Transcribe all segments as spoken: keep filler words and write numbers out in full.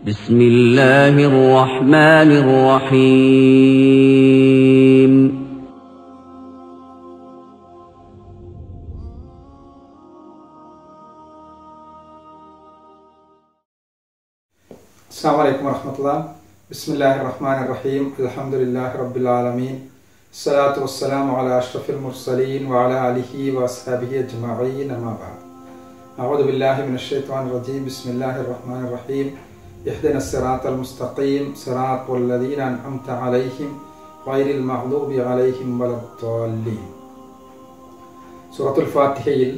بسم الله الرحمن الرحيم السلام عليكم ورحمة الله. بسم الله الرحمن الرحيم. الحمد لله رب العالمين. الصلاة والسلام على أشرف المرسلين وعلى آله وأصحابه أجمعين. أما بعد. أعوذ بالله من الشيطان الرجيم. بسم الله الرحمن الرحيم. اهدنا الصراط المستقيم صراط الذين أنعمت عليهم غير المغضوب عليهم ولا الضالين. സൂറത്തുൽ ഫാത്തിഹയിൽ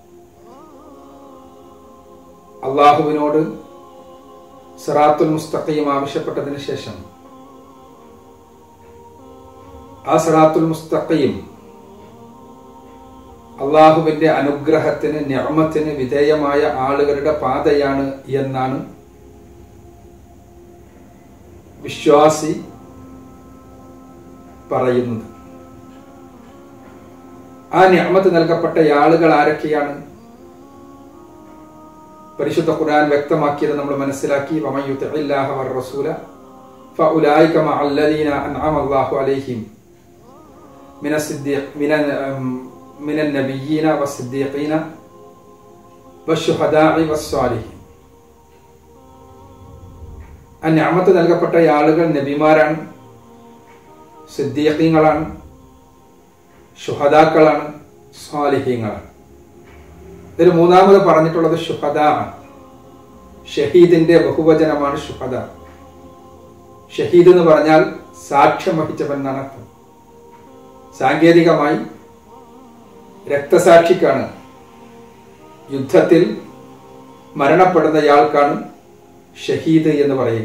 അല്ലാഹുവിനോട് സിറാത്തുൽ മുസ്തഖീം ആവശ്യപ്പെട്ടതിന് ശേഷം ആ സിറാത്തുൽ മുസ്തഖീം അല്ലാഹുവിന്റെ അനുഗ്രഹത്തിന് നിഅമത്തിന് വിധേയമായ ആളുകളുടെ പാതയാണ് എന്നാണ് വിശ്വാസി പറയുന്നത്. ആ നിഅമത്ത് നൽകപ്പെട്ട ആളുകൾ ആരൊക്കെയാണ്? പരിശുദ്ധ ഖുർആൻ വ്യക്തമാക്കിയത് നമ്മൾ മനസ്സിലാക്കി. വമൻ യുതിഇല്ലാഹ വറസൂല ഫഉലൈക മഅല്ലദീന അൻഅമ അല്ലാഹു അലൈഹിം മിനസ്സിദ്ദീഖ് മിനൻ മിനൻ നബിയ്യീന വസ്സിദ്ദീഖീന വശുഹദാഇ വസ്സാലിഹീൻ. ആ നിഅമത്ത് നൽകപ്പെട്ട ആളുകൾ നബിമാരാണ്, സിദ്ദീഖീങ്ങളാണ്, ശുഹദാക്കളാണ്, സ്വാലിഹീങ്ങളാണ്. ഇതിൽ മൂന്നാമത് പറഞ്ഞിട്ടുള്ളത് ശുഹദാ ആണ്. ഷഹീദിന്റെ ബഹുവചനമാണ് ശുഹദ. ഷഹീദ് എന്ന് പറഞ്ഞാൽ സാക്ഷ്യം വഹിച്ചവൻ എന്നാണ് അർത്ഥം. സാങ്കേതികമായി രക്തസാക്ഷിക്കാണ്, യുദ്ധത്തിൽ മരണപ്പെടുന്നയാൾക്കാണ് ഷഹീദ് എന്ന് പറയുക.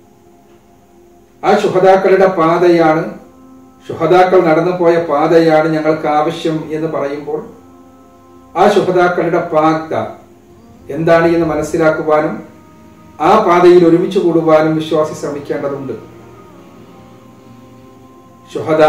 ആ ശുഹദാക്കളുടെ പാതയാണ്, ശുഹദാക്കൾ നടന്നു പോയ പാതയാണ് ഞങ്ങൾക്ക് ആവശ്യം എന്ന് പറയുമ്പോൾ ആ ശുഹദാക്കളുടെ പാത എന്താണ് എന്ന് മനസ്സിലാക്കുവാനും ആ പാതയിൽ ഒരുമിച്ച് കൂടുവാനും വിശ്വാസി ശ്രമിക്കേണ്ടതുണ്ട്. ശുഹദാ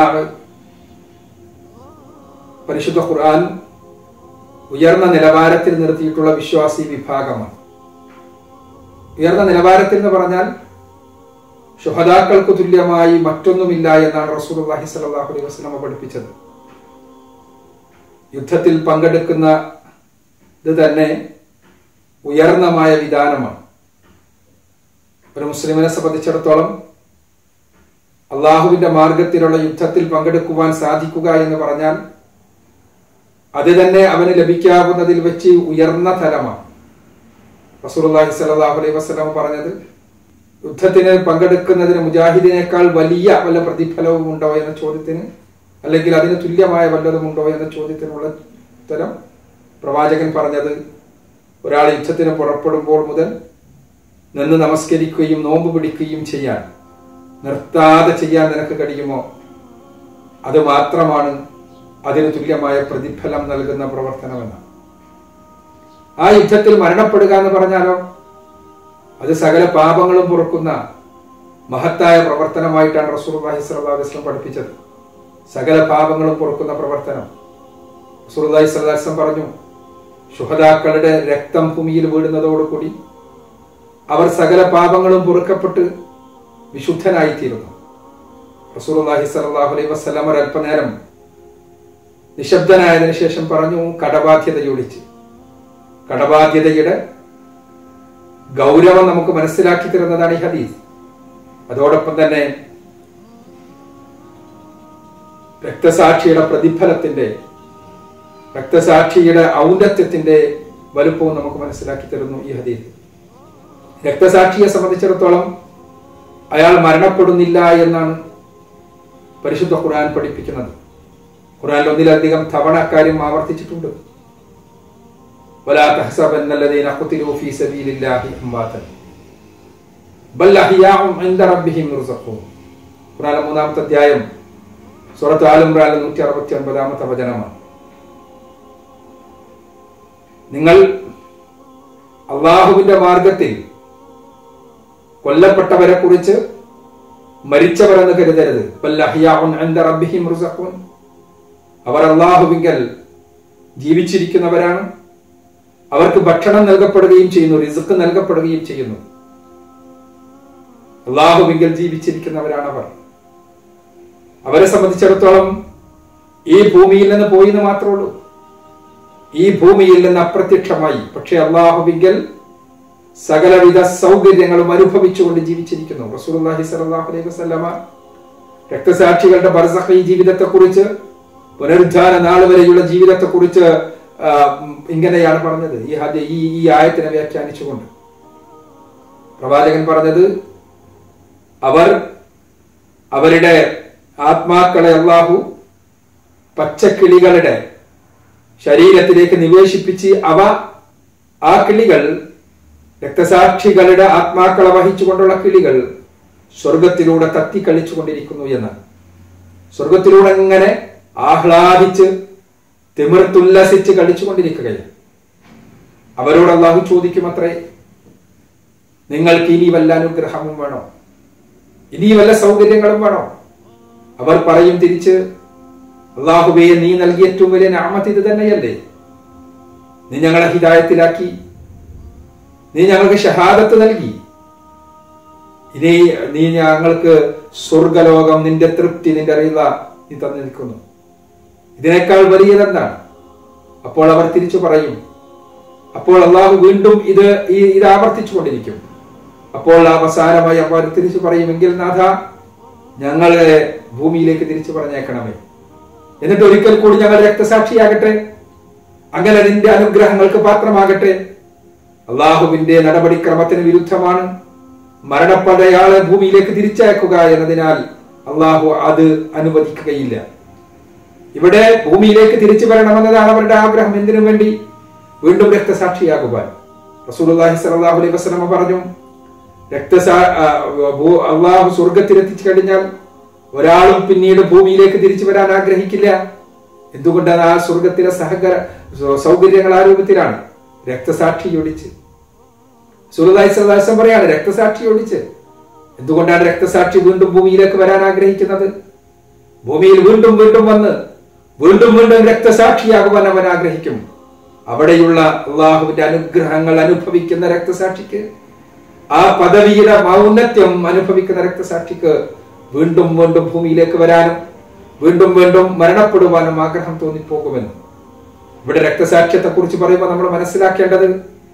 പരിശുദ്ധ ഖുർആൻ ഉയർന്ന നിലവാരത്തിൽ നിർത്തിയിട്ടുള്ള വിശ്വാസി വിഭാഗമാണ്. ഉയർന്ന നിലവാരത്തിൽ എന്ന് പറഞ്ഞാൽ ശുഹദാക്കൾക്ക് തുല്യമായി മറ്റൊന്നുമില്ല എന്നാണ് റസൂലുള്ളാഹി സ്വല്ലല്ലാഹു അലൈഹി വസല്ലം പഠിപ്പിച്ചത്. യുദ്ധത്തിൽ പങ്കെടുക്കുന്നത് തന്നെ ഉയർന്നമായ വിധാനമാണ്. ഒരു മുസ്ലിമിനെ സംബന്ധിച്ചിടത്തോളം അള്ളാഹുവിന്റെ മാർഗത്തിലുള്ള യുദ്ധത്തിൽ പങ്കെടുക്കുവാൻ സാധിക്കുക എന്ന് പറഞ്ഞാൽ അത് തന്നെ അവന് ലഭിക്കാവുന്നതിൽ വെച്ച് ഉയർന്ന തലമാണ്. റസൂലുള്ളാഹി സ്വല്ലല്ലാഹു അലൈഹി വസല്ലം പറഞ്ഞത്, യുദ്ധത്തിന് പങ്കെടുക്കുന്നതിന് മുജാഹിദിനേക്കാൾ വലിയ വല്ല പ്രതിഫലവും ഉണ്ടോ എന്ന ചോദ്യത്തിന്, അല്ലെങ്കിൽ അതിന് തുല്യമായ വല്ലതുമുണ്ടോ എന്ന ചോദ്യത്തിനുള്ള ഉത്തരം പ്രവാചകൻ പറഞ്ഞത്, ഒരാൾ യുദ്ധത്തിന് പുറപ്പെടുമ്പോൾ മുതൽ നിന്ന് നമസ്കരിക്കുകയും നോമ്പ് പിടിക്കുകയും ചെയ്യാൻ നിർത്താതെ ചെയ്യാൻ നിനക്ക് കഴിയുമോ, അത് മാത്രമാണ് അതിന് തുല്യമായ പ്രതിഫലം നൽകുന്ന പ്രവർത്തനമെന്ന്. ആ യുദ്ധത്തിൽ മരണപ്പെടുക എന്ന് പറഞ്ഞാലോ അത് സകല പാപങ്ങളും പൊറുക്കുന്ന മഹത്തായ പ്രവർത്തനമായിട്ടാണ് റസൂലുള്ളാഹി സ്വല്ലല്ലാഹു അലൈഹി വസല്ലം പഠിപ്പിച്ചത്. സകല പാപങ്ങളും പൊറുക്കുന്ന പ്രവർത്തനം. റസൂലുള്ളാഹി സ്വല്ലല്ലാഹു അലൈഹി വസല്ലം പറഞ്ഞു, ശുഹദാക്കളുടെ രക്തം ഭൂമിയിൽ വീഴുന്നതോടുകൂടി അവർ സകല പാപങ്ങളും പൊറുക്കപ്പെട്ട് വിശുദ്ധനായിത്തീരുന്നു. റസൂലുള്ളാഹി സ്വല്ലല്ലാഹു അലൈഹി വസല്ലം ഒരല്പനേരം നിശബ്ദനായതിനു ശേഷം പറഞ്ഞു, കടബാധ്യത ചോദിച്ച്. കടബാധ്യതയുടെ ഗൗരവം നമുക്ക് മനസ്സിലാക്കി തരുന്നതാണ് ഈ ഹദീസ്. അതോടൊപ്പം തന്നെ രക്തസാക്ഷിയുടെ പ്രതിഫലത്തിന്റെ, രക്തസാക്ഷിയുടെ ഔന്നത്യത്തിന്റെ വലുപ്പവും നമുക്ക് മനസ്സിലാക്കി തരുന്നു ഈ ഹദീസ്. രക്തസാക്ഷിയെ സംബന്ധിച്ചിടത്തോളം അയാൾ മരണപ്പെടുന്നില്ല എന്നാണ് പരിശുദ്ധ ഖുർആൻ പഠിപ്പിക്കുന്നത്. ഖുർആനിൽ ഒന്നിലധികം തവണ കാര്യം ആവർത്തിച്ചിട്ടുണ്ട്. വലാ തഹ്സബന്നല്ലദീന ഖുതിലൂ ഫീ സബീലില്ലാഹി അംവാതൻ ബൽ അഹ്യാഉൻ ഇൻദ റബ്ബിഹിം യുർസഖൂൻ. ഖുർആനിലെ മൂന്നാമത്തെ അധ്യായം സൂറത്ത് ആൽ ഇംറാനിലെ നൂറ്റി അറുപത്തി ഒൻപതാമത്തെ വചനമാണ്. നിങ്ങൾ അള്ളാഹുവിന്റെ മാർഗത്തിൽ കൊല്ലപ്പെട്ടവരെ കുറിച്ച് മരിച്ചവരെന്ന് കരുതരുത്. ബൽ അഹ്യാഉൻ ഇൻദ റബ്ബിഹിം യുർസഖൂൻ. അവർ അള്ളാഹുവിങ്കൽ ജീവിച്ചിരിക്കുന്നവരാണ്, അവർക്ക് ഭക്ഷണം നൽകപ്പെടുകയും ചെയ്യുന്നു, റിസ്ക് നൽകപ്പെടുകയും ചെയ്യുന്നു. അള്ളാഹുവിങ്കിൽ ജീവിച്ചിരിക്കുന്നവരാണ് അവർ. അവരെ സംബന്ധിച്ചിടത്തോളം ഈ ഭൂമിയിൽ നിന്ന് പോയി എന്ന് മാത്രമേ ഉള്ളൂ. ഈ ഭൂമിയിൽ നിന്ന് അപ്രത്യക്ഷമായി. പക്ഷെ അള്ളാഹുവിങ്കിൽ സകലവിധ സൗകര്യങ്ങളും അനുഭവിച്ചുകൊണ്ട് ജീവിച്ചിരിക്കുന്നു. റസൂലുള്ളാഹി സ്വല്ലല്ലാഹു അലൈഹി വസല്ലമ രക്തസാക്ഷികളുടെ ബർസഖി ജീവിതത്തെക്കുറിച്ച്, പുനരുദ്ധാന നാൾ വരെയുള്ള ജീവിതത്തെക്കുറിച്ച് ഇങ്ങനെയാണ് പറഞ്ഞത്. ഈ ഹദീ ഈ ഈ ആയത്തിനെ വ്യാഖ്യാനിച്ചുകൊണ്ട് പ്രവാചകൻ പറഞ്ഞത്, അവർ അവരുടെ ആത്മാക്കളെ അള്ളാഹു പച്ചക്കിളികളുടെ ശരീരത്തിലേക്ക് നിവേശിപ്പിച്ച് അവ ആ കിളികൾ രക്തസാക്ഷികളുടെ ആത്മാക്കളെ വഹിച്ചുകൊണ്ടുള്ള കിളികൾ സ്വർഗത്തിലൂടെ തത്തിക്കളിച്ചു കൊണ്ടിരിക്കുന്നു എന്ന്. സ്വർഗത്തിലൂടെ ഇങ്ങനെ ആഹ്ലാദിച്ച് തിമിർത്തുല്ലസിച്ച് കളിച്ചുകൊണ്ടിരിക്കുകയാണ്. അവരോട് അള്ളാഹു ചോദിക്കുമത്രേ, നിങ്ങൾക്ക് ഇനി വല്ല അനുഗ്രഹവും വേണോ? ഇനി വല്ല സൗകര്യങ്ങളും വേണോ? അവർ പറയും തിരിച്ച്, അള്ളാഹുവേ, നീ നൽകിയ ഏറ്റവും വലിയ നിഅമത്ത് ഇത് തന്നെയല്ലേ? നീ ഞങ്ങളെ ഹിദായത്തിലാക്കി, നീ ഞങ്ങൾക്ക് ഷഹാദത്ത് നൽകി, ഇനി നീ ഞങ്ങൾക്ക് സ്വർഗലോകം, നിന്റെ തൃപ്തി, നിന്റെ അറിയുക നീ തന്നിരിക്കുന്നു. ഇതിനേക്കാൾ വലിയതെന്താണ്? അപ്പോൾ അവർ തിരിച്ചു പറയും. അപ്പോൾ അള്ളാഹു വീണ്ടും ഇത് ഇത് ആവർത്തിച്ചു കൊണ്ടിരിക്കും. അപ്പോൾ അവസാനമായി അവർ തിരിച്ചു പറയുമെങ്കിൽ നാഥ, ഞങ്ങളെ ഭൂമിയിലേക്ക് തിരിച്ചു പറഞ്ഞേക്കണമേ, എന്നിട്ട് ഒരിക്കൽ കൂടി ഞങ്ങൾ രക്തസാക്ഷിയാകട്ടെ, അങ്ങനെ നിന്റെ അനുഗ്രഹങ്ങൾക്ക് പാത്രമാകട്ടെ. അള്ളാഹുവിന്റെ നടപടിക്രമത്തിന് വിരുദ്ധമാണ് മരണപ്പെട്ടയാളെ ഭൂമിയിലേക്ക് തിരിച്ചയക്കുക എന്നതിനാൽ അള്ളാഹു അത് അനുവദിക്കുകയില്ല. ഇവിടെ ഭൂമിയിലേക്ക് തിരിച്ചു വരണമെന്നതാണ് അവരുടെ ആഗ്രഹം. എന്തിനു വേണ്ടി? വീണ്ടും രക്തസാക്ഷിയാകുവാൻ. റസൂലുള്ളാഹി സ്വല്ലല്ലാഹു അലൈഹി വസല്ലം പറഞ്ഞു, രക്തസാ അള്ളാഹു സ്വർഗത്തിലെത്തിച്ചു കഴിഞ്ഞാൽ ഒരാളും പിന്നീട് ഭൂമിയിലേക്ക് തിരിച്ചു വരാൻ ആഗ്രഹിക്കില്ല. എന്തുകൊണ്ടാണ്? ആ സ്വർഗത്തിലെ സഹകര സൗകര്യങ്ങൾ ആ രൂപത്തിലാണ്. രക്തസാക്ഷിയൊടിച്ച് റസൂലുള്ളാഹി സ്വല്ലല്ലാഹു അലൈഹി വസല്ലം പറയാണ്, രക്തസാക്ഷിയൊടിച്ച്. എന്തുകൊണ്ടാണ് രക്തസാക്ഷി വീണ്ടും ഭൂമിയിലേക്ക് വരാൻ ആഗ്രഹിക്കുന്നത്? ഭൂമിയിൽ വീണ്ടും വീണ്ടും വന്ന് വീണ്ടും വീണ്ടും രക്തസാക്ഷിയാകുവാൻ അവൻ ആഗ്രഹിക്കും. അവിടെയുള്ള അള്ളാഹുവിന്റെ അനുഗ്രഹങ്ങൾ അനുഭവിക്കുന്ന രക്തസാക്ഷിക്ക്, ആ പദവിയുടെ ഔന്നത്യം അനുഭവിക്കുന്ന രക്തസാക്ഷിക്ക് വീണ്ടും വീണ്ടും ഭൂമിയിലേക്ക് വരാനും വീണ്ടും വീണ്ടും മരണപ്പെടുവാനും ആഗ്രഹം തോന്നിപ്പോകുമെന്ന്. ഇവിടെ രക്തസാക്ഷ്യത്തെ കുറിച്ച് പറയുമ്പോൾ നമ്മൾ മനസ്സിലാക്കേണ്ടത്,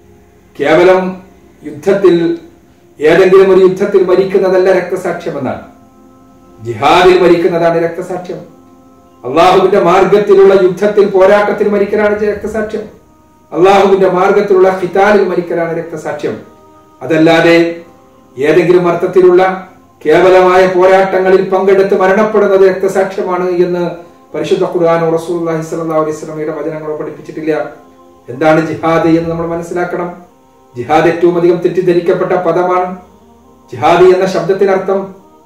കേവലം യുദ്ധത്തിൽ ഏതെങ്കിലും ഒരു യുദ്ധത്തിൽ മരിക്കുന്നതല്ല രക്തസാക്ഷ്യം എന്നാണ്. ജിഹാദിൽ മരിക്കുന്നതാണ് രക്തസാക്ഷ്യം. അള്ളാഹുവിന്റെ മാർഗത്തിലുള്ള യുദ്ധത്തിൽ, പോരാട്ടത്തിൽ മരിക്കലാണ് രക്തസാക്ഷ്യം. അള്ളാഹുവിന്റെ മാർഗത്തിലുള്ള ഖിതാലിൽ മരിക്കലാണ് രക്തസാക്ഷ്യം. അതല്ലാതെ ഏതെങ്കിലും അർത്ഥത്തിലുള്ള കേവലമായ പോരാട്ടങ്ങളിൽ പങ്കെടുത്ത് മരണപ്പെടുന്നത് രക്തസാക്ഷ്യമാണ് എന്ന് പരിശുദ്ധ ഖുർആനോ റസൂലുള്ളാഹി സ്വല്ലല്ലാഹു അലൈഹി വസല്ലമയുടെ വചനങ്ങളോ പഠിപ്പിച്ചിട്ടില്ല. എന്താണ് ജിഹാദ് എന്ന് നമ്മൾ മനസ്സിലാക്കണം. ജിഹാദ് ഏറ്റവും അധികം തെറ്റിദ്ധരിക്കപ്പെട്ട പദമാണ്. ജിഹാദ് എന്ന ശബ്ദത്തിനർത്ഥം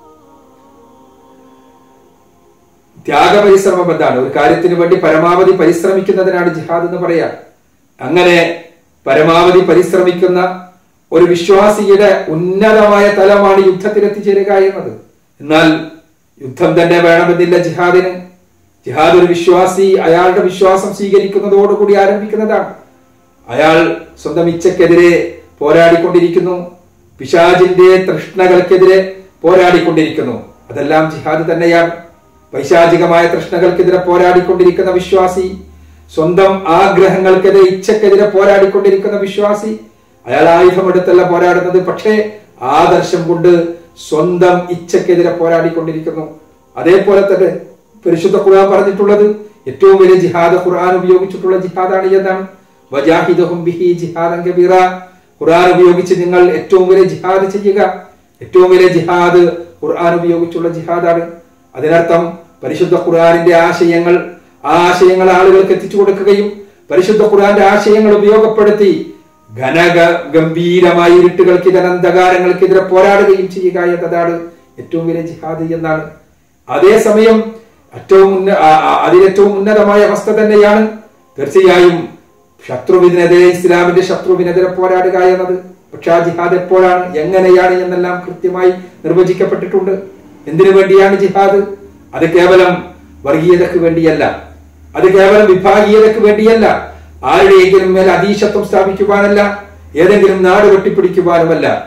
ത്യാഗപരിശ്രമം എന്താണ്? ഒരു കാര്യത്തിന് വേണ്ടി പരമാവധി പരിശ്രമിക്കുന്നതിനാണ് ജിഹാദ് എന്ന് പറയാ. അങ്ങനെ പരമാവധി പരിശ്രമിക്കുന്ന ഒരു വിശ്വാസിയുടെ ഉന്നതമായ തലമാണ് യുദ്ധത്തിൽ എത്തിച്ചേരുക എന്നത്. എന്നാൽ യുദ്ധം തന്നെ വേണമെന്നില്ല ജിഹാദിന്. ജിഹാദ് ഒരു വിശ്വാസി അയാളുടെ വിശ്വാസം സ്വീകരിക്കുന്നതോടുകൂടി ആരംഭിക്കുന്നതാണ്. അയാൾ സ്വന്തം ഇച്ഛക്കെതിരെ പോരാടിക്കൊണ്ടിരിക്കുന്നു, പിശാചിന്റെ തൃഷ്ണകൾക്കെതിരെ പോരാടിക്കൊണ്ടിരിക്കുന്നു. അതെല്ലാം ജിഹാദ് തന്നെയാണ്. പൈശാചികമായ തൃഷ്ണകൾക്കെതിരെ പോരാടിക്കൊണ്ടിരിക്കുന്ന വിശ്വാസി, സ്വന്തം ആഗ്രഹങ്ങൾക്കെതിരെ ഇച്ഛക്കെതിരെ പോരാടിക്കൊണ്ടിരിക്കുന്ന വിശ്വാസി, അയാൾ ആയുധമെടുത്തല്ല പോരാടുന്നത്, പക്ഷേ ആദർശം കൊണ്ട് സ്വന്തം ഇച്ഛക്കെതിരെ പോരാടിക്കൊണ്ടിരിക്കുന്നു. അതേപോലെ തന്നെ പരിശുദ്ധ ഖുർആൻ പറഞ്ഞിട്ടുള്ളത് ഏറ്റവും വലിയ ജിഹാദ്, ഖുർആൻ ഉപയോഗിച്ചിട്ടുള്ള ജിഹാദാണ് എന്നാണ്. വജാഹിദുഹും ബിഹി ജിഹാദൻ കബീറ. ഖുർആൻ ഉപയോഗിച്ച് നിങ്ങൾ ഏറ്റവും വലിയ ജിഹാദ് ചെയ്യുക. ഏറ്റവും വലിയ ജിഹാദ് ഖുർആൻ ഉപയോഗിച്ചുള്ള ജിഹാദാണ്. അതിനർത്ഥം പരിശുദ്ധ ഖുർആനിന്റെ ആശയങ്ങൾ ആ ആശയങ്ങൾ ആളുകൾക്ക് എത്തിച്ചു കൊടുക്കുകയും പരിശുദ്ധ ഖുർആന്റെ ആശയങ്ങൾ ഉപയോഗപ്പെടുത്തി ഘനക ഗംഭീരമായ ഇരുട്ടുകൾക്കെതിരെ, അന്ധകാരങ്ങൾക്കെതിരെ പോരാടുകയും ചെയ്യുക എന്നതാണ് ഏറ്റവും വലിയ ജിഹാദ് എന്നാണ്. അതേസമയം ഏറ്റവും അതിലേറ്റവും ഉന്നതമായ അവസ്ഥ തന്നെയാണ് തീർച്ചയായും ശത്രുവിനെതിരെ, ഇസ്ലാമിന്റെ ശത്രുവിനെതിരെ പോരാടുക എന്നത്. പക്ഷെ ആ ജിഹാദ് എപ്പോഴാണ്, എങ്ങനെയാണ് എന്നെല്ലാം കൃത്യമായി നിർവചിക്കപ്പെട്ടിട്ടുണ്ട്. എന്തിനു വേണ്ടിയാണ് ജിഹാദ്? അത് കേവലം വർഗീയതയ്ക്ക് വേണ്ടിയല്ല, അത് കേവലം വിഭാഗീയതയ്ക്ക് വേണ്ടിയല്ല, ആരുടെയെങ്കിലും മേൽ അധീശത്വം സ്ഥാപിക്കുവാനല്ല, ഏതെങ്കിലും നാട് വെട്ടിപ്പിടിക്കുവാനുമല്ല.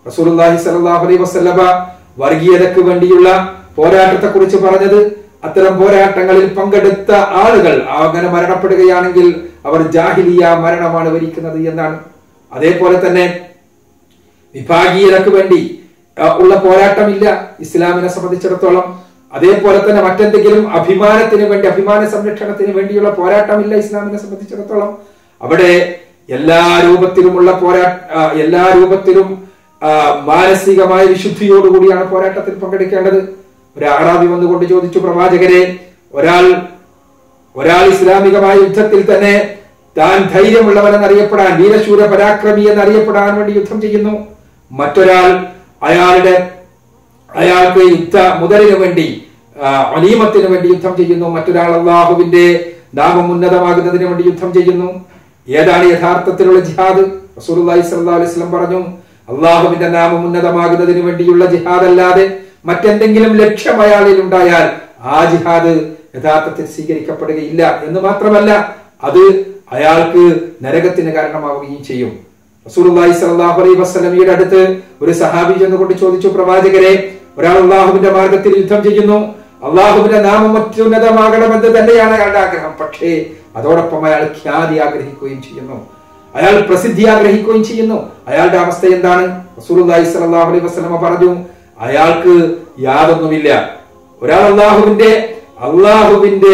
റസൂലുള്ളാഹി സ്വല്ലല്ലാഹു അലൈഹി വസല്ലമ വർഗീയതയ്ക്ക് വേണ്ടിയുള്ള പോരാട്ടത്തെ കുറിച്ച് പറഞ്ഞത് അത്തരം പോരാട്ടങ്ങളിൽ പങ്കെടുത്ത ആളുകൾ അങ്ങനെ മരണപ്പെടുകയാണെങ്കിൽ അവർ ജാഹിലിയ മരണമാണ് വരിക്കുന്നത് എന്നാണ്. അതേപോലെ തന്നെ വിഭാഗീയതയ്ക്ക് വേണ്ടി ഉള്ള പോരാട്ടമില്ല ഇസ്ലാമിനെ സംബന്ധിച്ചിടത്തോളം. അതേപോലെ തന്നെ മറ്റെന്തെങ്കിലും അഭിമാനത്തിന് വേണ്ടി, അഭിമാന സംരക്ഷണത്തിന് വേണ്ടിയുള്ള പോരാട്ടമില്ല ഇസ്ലാമിനെ സംബന്ധിച്ചിടത്തോളം. അവിടെ എല്ലാ രൂപത്തിലുമുള്ള പോരാട്ട എല്ലാ രൂപത്തിലും മാനസികമായ വിശുദ്ധിയോടുകൂടിയാണ് പോരാട്ടത്തിൽ പങ്കെടുക്കേണ്ടത്. ഒരു അറാബി വന്നുകൊണ്ട് ചോദിച്ചു, പ്രവാചകരെ, ഒരാൾ ഒരാൾ ഇസ്ലാമികമായ യുദ്ധത്തിൽ തന്നെ താൻ ധൈര്യമുള്ളവനെന്നറിയപ്പെടാൻ, വീരശൂര പരാക്രമി എന്നറിയപ്പെടാൻ വേണ്ടി യുദ്ധം ചെയ്യുന്നു. മറ്റൊരാൾ അയാളുടെ അയാൾക്ക് യുദ്ധ മുതലിന് വേണ്ടി, അനീമത്തിന് വേണ്ടി യുദ്ധം ചെയ്യുന്നു. മറ്റൊരാൾ അള്ളാഹുവിന്റെ നാമം ഉന്നതമാകുന്നതിന് വേണ്ടി യുദ്ധം ചെയ്യുന്നു. ഏതാണ് യഥാർത്ഥത്തിലുള്ള ജിഹാദ്? റസൂലുള്ളാഹി സ്വല്ലല്ലാഹു അലൈഹി വസല്ലം പറഞ്ഞു, അള്ളാഹുവിന്റെ നാമം ഉന്നതമാകുന്നതിന് വേണ്ടിയുള്ള ജിഹാദ് അല്ലാതെ മറ്റെന്തെങ്കിലും ലക്ഷ്യം അയാളിൽ ഉണ്ടായാൽ ആ ജിഹാദ് യഥാർത്ഥത്തിൽ സ്വീകരിക്കപ്പെടുകയില്ല എന്ന് മാത്രമല്ല, അത് അയാൾക്ക് നരകത്തിന് കാരണമാവുകയും ചെയ്യും. റസൂലുള്ളാഹി സ്വല്ലല്ലാഹു അലൈഹി വസല്ലമയുടെ അടുത്ത് ഒരു സഹാബി ചെന്നുകൊണ്ട് ചോദിച്ചു, പ്രവാചകരെ, ഒരാൾ അള്ളാഹുവിന്റെ മാർഗത്തിൽ യുദ്ധം ചെയ്യുന്നു, അള്ളാഹുവിന്റെ നാമം അത്യുന്നതമാകണമെന്ന് തന്നെയാണ് അയാളുടെ ആഗ്രഹം. പക്ഷേ അതോടൊപ്പം അയാൾ ഖ്യാതി ആഗ്രഹിക്കുകയും ചെയ്യുന്നു, അയാൾ പ്രസിദ്ധി ആഗ്രഹിക്കുകയും ചെയ്യുന്നു. അയാളുടെ അവസ്ഥ എന്താണ്? റസൂലുള്ളാഹി സ്വല്ലല്ലാഹു അലൈഹി വസല്ലമ പറഞ്ഞു, അയാൾക്ക് യാതൊന്നുമില്ല. ഒരാൾ അള്ളാഹുവിന്റെ അള്ളാഹുവിന്റെ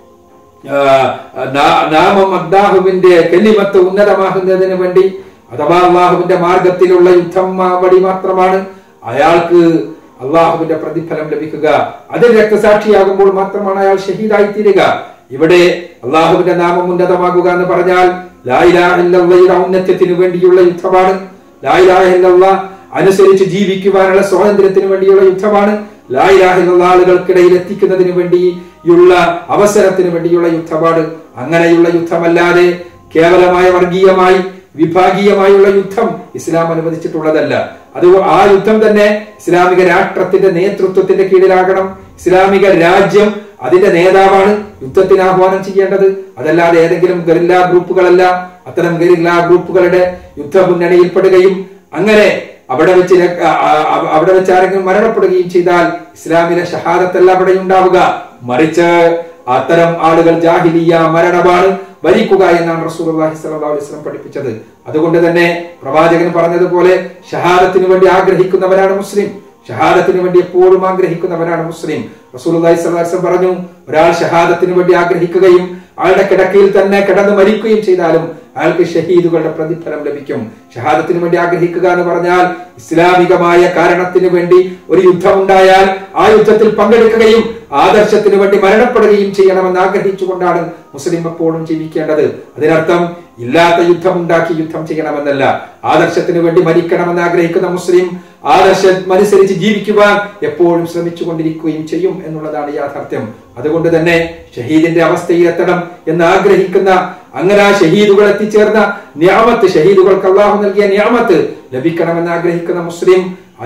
നാമം, അല്ലാഹുവിന്റെ കലിമത്ത് ഉന്നതമാകുന്നതിന് വേണ്ടി അഥവാ അള്ളാഹുവിന്റെ മാർഗത്തിലുള്ള യുദ്ധം വഴി മാത്രമാണ് അയാൾക്ക് അള്ളാഹുവിന്റെ പ്രതിഫലം ലഭിക്കുക. അതിൽ രക്തസാക്ഷിയാകുമ്പോൾ മാത്രമാണ് അയാൾ ഷഹീദായി തീരുക. ഇവിടെ അള്ളാഹുവിന്റെ നാമം ഉന്നതമാകുക എന്ന് പറഞ്ഞാൽ ലാ ഇലാഹ ഇല്ലല്ലാഹ് ഔന്നത്യത്തിന് വേണ്ടിയുള്ള യുദ്ധമാണ്. ലാ ഇലാഹ ഇല്ലല്ലാഹ് അനുസരിച്ച് ജീവിക്കുവാനുള്ള സ്വാതന്ത്ര്യത്തിന് വേണ്ടിയുള്ള യുദ്ധമാണ്. ലാ ഇലാഹ ഇല്ലല്ലാഹ് ആളുകൾക്കിടയിൽ എത്തിക്കുന്നതിന് വേണ്ടിയുള്ള അവസരത്തിന് വേണ്ടിയുള്ള യുദ്ധമാണ്. അങ്ങനെയുള്ള യുദ്ധമല്ലാതെ കേവലമായ വർഗീയമായി വിഭാഗീയമായുള്ള യുദ്ധം ഇസ്ലാം അനുവദിച്ചിട്ടുള്ളതല്ല. അത് ആ യുദ്ധം തന്നെ ഇസ്ലാമിക രാഷ്ട്രത്തിന്റെ നേതൃത്വത്തിന്റെ കീഴിലാകണം. ഇസ്ലാമിക രാജ്യം അതിന്റെ നേതാവാണ് യുദ്ധത്തിന് ആഹ്വാനം ചെയ്യേണ്ടത്. അതല്ലാതെ ഏതെങ്കിലും ഗറില്ല ഗ്രൂപ്പുകളല്ല. അത്തരം ഗറില്ല ഗ്രൂപ്പുകളുടെ യുദ്ധ മുന്നണിയിൽപ്പെടുകയും അങ്ങനെ അവിടെ വെച്ച് അവിടെ വെച്ച് ആരെങ്കിലും മരണപ്പെടുകയും ചെയ്താൽ ഇസ്ലാമിലെ ഷഹാദത്തല്ല അവിടെ ഉണ്ടാവുക. മറിച്ച് അത്തരം ആളുകൾ ജാഹിലിയ മരണമാണ് വരിക്കുക എന്നാണ് റസൂലുള്ളാഹി സ്വല്ലല്ലാഹു അലൈഹി വസല്ലം പഠിപ്പിച്ചത്. അതുകൊണ്ട് തന്നെ പ്രവാചകൻ പറഞ്ഞതുപോലെ ഷഹാദത്തിന് വേണ്ടി ആഗ്രഹിക്കുന്നവരാണ് മുസ്ലിം. ഷഹാദത്തിന് വേണ്ടി എപ്പോഴും ആഗ്രഹിക്കുന്നവരാണ് മുസ്ലിം. റസൂലുള്ളാഹി സ്വല്ലല്ലാഹു അലൈഹി വസല്ലം പറഞ്ഞു, ഒരാൾ ഷഹാദത്തിന് വേണ്ടി ആഗ്രഹിക്കുകയും അയാളുടെ കിടക്കയിൽ തന്നെ കിടന്ന് മരിക്കുകയും ചെയ്താലും അയാൾക്ക് ഷഹീദുകളുടെ പ്രതിഫലം ലഭിക്കും. ഷഹാദത്തിന് വേണ്ടി ആഗ്രഹിക്കുക എന്ന് പറഞ്ഞാൽ ഇസ്ലാമികമായ കാരണത്തിന് വേണ്ടി ഒരു യുദ്ധം ഉണ്ടായാൽ ആ യുദ്ധത്തിൽ പങ്കെടുക്കുകയും ആദർശത്തിന് വേണ്ടി മരണപ്പെടുകയും ചെയ്യണമെന്ന് ആഗ്രഹിച്ചുകൊണ്ടാണ് മുസ്ലിം എപ്പോഴും ജീവിക്കേണ്ടത്. അതിനർത്ഥം ഇല്ലാത്ത യുദ്ധം ഉണ്ടാക്കി യുദ്ധം ചെയ്യണമെന്നല്ല. ആദർശത്തിന് വേണ്ടി മരിക്കണമെന്ന് ആഗ്രഹിക്കുന്ന മുസ്ലിം ആദർശം അനുസരിച്ച് ജീവിക്കുവാൻ എപ്പോഴും ശ്രമിച്ചുകൊണ്ടിരിക്കുകയും ചെയ്യും എന്നുള്ളതാണ് യാഥാർത്ഥ്യം. അതുകൊണ്ട് തന്നെ ഷഹീദിന്റെ അവസ്ഥയിലെത്തണം എന്ന് ആഗ്രഹിക്കുന്ന, അങ്ങനെ ആ ഷഹീദുകൾ എത്തിച്ചേർന്ന നിഅമത്ത്, ഷഹീദുകൾക്ക് അല്ലാഹു നൽകിയ നിഅമത്ത് ലഭിക്കണമെന്ന് ആഗ്രഹിക്കുന്ന മുസ്ലിം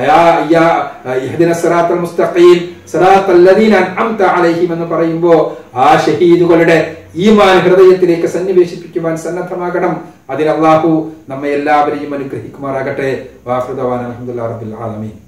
എന്ന് പറയുമ്പോ ആ ഷഹീദുകളുടെ ഈമാൻ ഹൃദയത്തിലേക്ക് സന്നിവേശിപ്പിക്കുവാൻ സന്നദ്ധമാകണം. അതിന് അല്ലാഹു നമ്മെ എല്ലാവരെയും അനുഗ്രഹിക്കുമാറാകട്ടെ. വാഖിറു ദഅവാനാ അൽഹംദുലില്ലാഹി റബ്ബിൽ ആലമീൻ.